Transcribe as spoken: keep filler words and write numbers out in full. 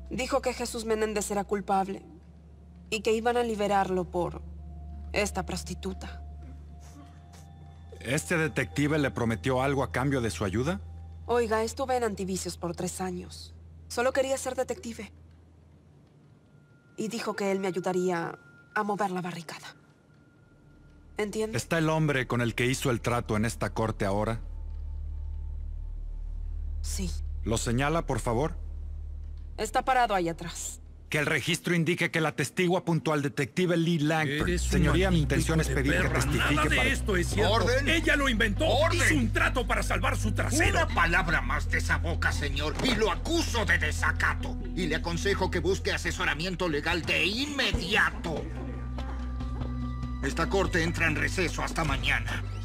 Dijo que Jesús Menéndez era culpable y que iban a liberarlo por esta prostituta. ¿Este detective le prometió algo a cambio de su ayuda? Oiga, estuve en Antivicios por tres años. Solo quería ser detective. Y dijo que él me ayudaría a mover la barricada. ¿Entiende? ¿Está el hombre con el que hizo el trato en esta corte ahora? Sí. ¿Lo señala, por favor? Está parado ahí atrás. Que el registro indique que la testigo apuntó al detective Lee Langford. Eres un Señoría, mi maldito intención es de pedir que perra. testifique Nada de para... esto es cierto. ¿Orden? Ella lo inventó. ¡Orden! Hizo un trato para salvar su trasero. Una palabra más de esa boca, señor, y lo acuso de desacato. Y le aconsejo que busque asesoramiento legal de inmediato. Esta corte entra en receso hasta mañana.